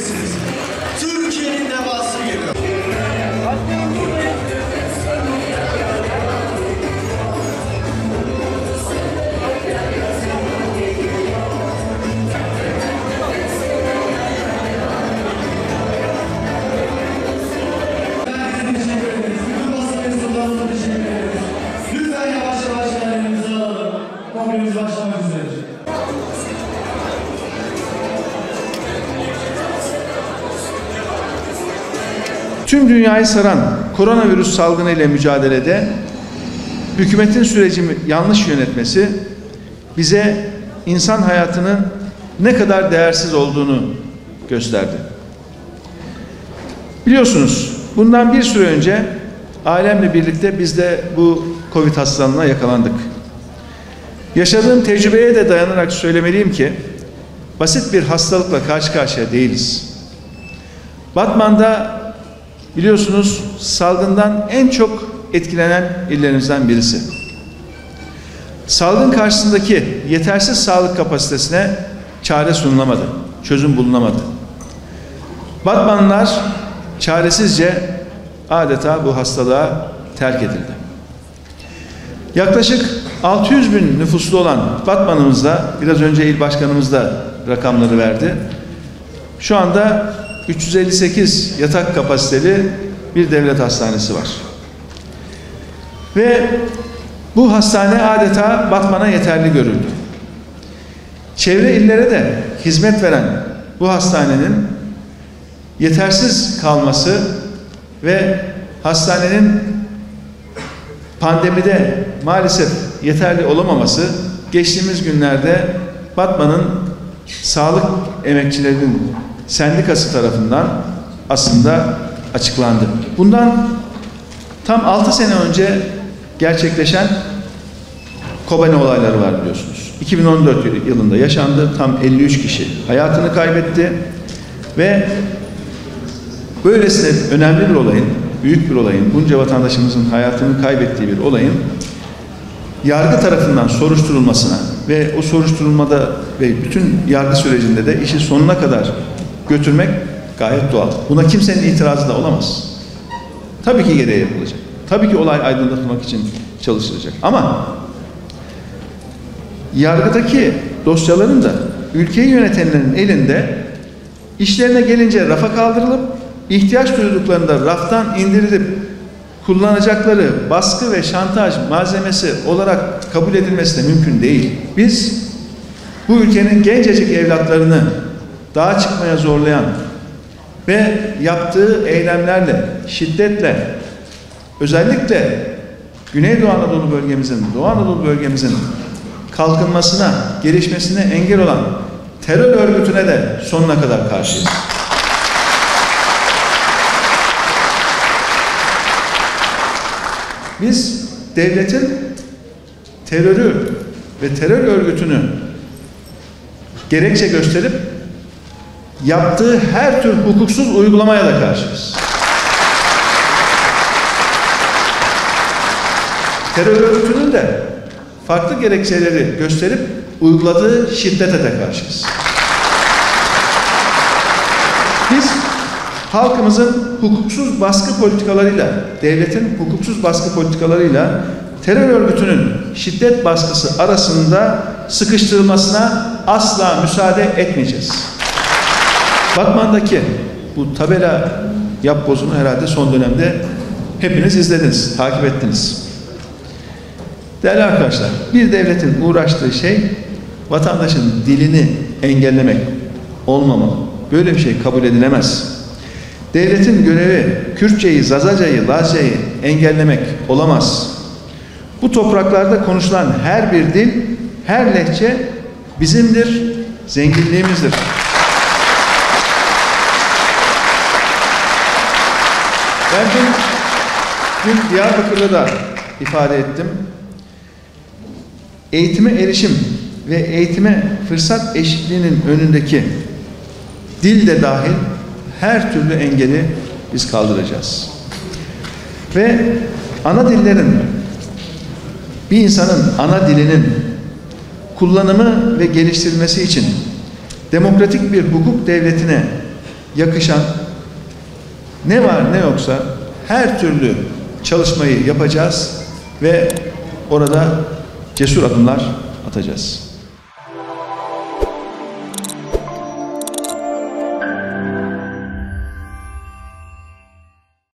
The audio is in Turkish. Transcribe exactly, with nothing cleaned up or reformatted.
göreceksiniz. Türkiye'nin devası geliyor. Lütfen yavaş yavaş yerlerinizi alalım. Kongremiz başlamak üzere. Tüm dünyayı saran koronavirüs salgını ile mücadelede hükümetin süreci yanlış yönetmesi bize insan hayatının ne kadar değersiz olduğunu gösterdi. Biliyorsunuz bundan bir süre önce ailemle birlikte biz de bu Covid hastalığına yakalandık. Yaşadığım tecrübeye de dayanarak söylemeliyim ki basit bir hastalıkla karşı karşıya değiliz. Batman'da biliyorsunuz salgından en çok etkilenen illerimizden birisi. Salgın karşısındaki yetersiz sağlık kapasitesine çare sunulamadı, çözüm bulunamadı. Batmanlılar çaresizce adeta bu hastalığa terk edildi. Yaklaşık altı yüz bin nüfuslu olan Batman'ımızda, biraz önce il başkanımız da rakamları verdi. Şu anda üç yüz elli sekiz yatak kapasiteli bir devlet hastanesi var. Ve bu hastane adeta Batman'a yeterli görüldü. Çevre illere de hizmet veren bu hastanenin yetersiz kalması ve hastanenin pandemide maalesef yeterli olamaması geçtiğimiz günlerde Batman'ın sağlık emekçilerinin sendikası tarafından aslında açıklandı. Bundan tam altı sene önce gerçekleşen Kobani olayları var biliyorsunuz. iki bin on dört yılında yaşandı. Tam elli üç kişi hayatını kaybetti ve böylesine önemli bir olayın, büyük bir olayın, bunca vatandaşımızın hayatını kaybettiği bir olayın yargı tarafından soruşturulmasına ve o soruşturulmada ve bütün yargı sürecinde de işi sonuna kadar götürmek gayet doğal. Buna kimsenin itirazı da olamaz. Tabii ki gereği yapılacak. Tabii ki olay aydınlatılmak için çalışılacak. Ama yargıdaki dosyaların da ülkeyi yönetenlerin elinde işlerine gelince rafa kaldırılıp ihtiyaç duyduklarında raftan indirilip kullanacakları baskı ve şantaj malzemesi olarak kabul edilmesi de mümkün değil. Biz bu ülkenin gencecik evlatlarını dağa çıkmaya zorlayan ve yaptığı eylemlerle, şiddetle, özellikle Güneydoğu Anadolu bölgemizin, Doğu Anadolu bölgemizin kalkınmasına, gelişmesine engel olan terör örgütüne de sonuna kadar karşıyız. Biz devletin terörü ve terör örgütünü gerekçe gösterip yaptığı her tür hukuksuz uygulamaya da karşıyız. Terör örgütünün de farklı gerekçeleri gösterip uyguladığı şiddete de karşıyız. Biz halkımızın hukuksuz baskı politikalarıyla, devletin hukuksuz baskı politikalarıyla terör örgütünün şiddet baskısı arasında sıkıştırılmasına asla müsaade etmeyeceğiz. Batman'daki bu tabela yapbozunu herhalde son dönemde hepiniz izlediniz, takip ettiniz. Değerli arkadaşlar, bir devletin uğraştığı şey vatandaşın dilini engellemek olmamalı. Böyle bir şey kabul edilemez. Devletin görevi Kürtçeyi, Zazacayı, Lazcayı engellemek olamaz. Bu topraklarda konuşulan her bir dil, her lehçe bizimdir, zenginliğimizdir. Ben dün, dün Diyarbakır'da da ifade ettim. Eğitime erişim ve eğitime fırsat eşitliğinin önündeki dil de dahil her türlü engeli biz kaldıracağız. Ve ana dillerin, bir insanın ana dilinin kullanımı ve geliştirilmesi için demokratik bir hukuk devletine yakışan ne var ne yoksa her türlü çalışmayı yapacağız ve orada cesur adımlar atacağız.